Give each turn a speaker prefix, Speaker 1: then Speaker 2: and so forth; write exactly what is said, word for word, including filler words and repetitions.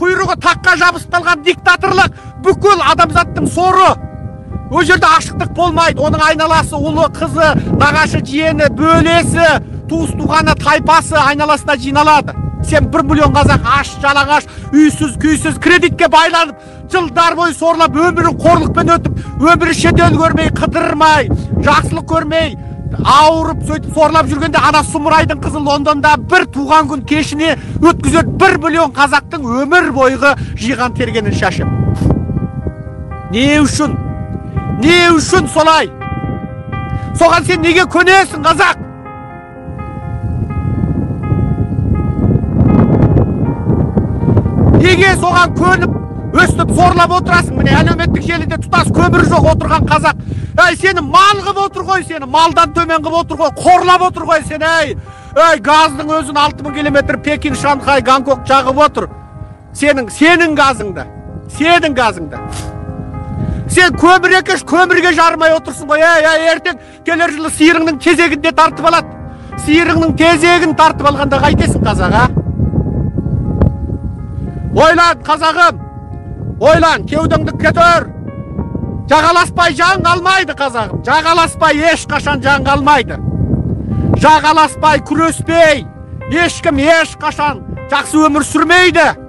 Speaker 1: құйрығы таққа жабысталған диктаторлық бүкіл адамзаттың соры. Ол жерде ашықтық болмайды. Оның айналасы, ұлы, қызы, нағашы, жиені, бөлесі, туыс туғаны, тайпасы айналасына жиналады. Сен бір миллион қазақ аш, жалаңаш, үйсіз, күйсіз, кредитке байланып, жылдар бойы сорлап, өмірін қорлықпен өтіп, өмірі шетел көрмей, қыдырмай, жақсылық көрмей, ауырып, сөйтіп сорлап жүргенде ана Сұмырайдың қызы Лондонда бір туған күн кешіне өткізеді бір миллион қазақтың өмір бойғы жиған тергенін шашып. Не үшін? Не үшін солай? Соған сен неге көнесің, қазақ? Неге соған көніп, өстіп сорлап отырасың? Міне әлеуметтік желіде тұтас көмір жоқ отырған қазақ. Әй, сені мал қып отыр ғой, сені малдан төмен қып отыр ғой, қорлап отыр ғой сен, әй. Әй, газдың өзін алты мың километр Пекин, Шанхай, Гонконг жағып отыр. Сенің, сенің газыңды, сенің газыңды. Сен көмір екеш, көмірге жармай отырсың ғой, әй, әй, ертең келер жылы сиырыңның тезегінде тартып алады. Сиырыңның тезегін тартып алғанда қайтесің, қазақ, а? Ойлан, қазағым, ойлан, кеудіңді көтер. Жағаласпай жан қалмайды, қазағым. Жағаласпай ешқашан жан қалмайды. Жағаласпай күреспей ешкім ешқашан жақсы өмір сүрмейді.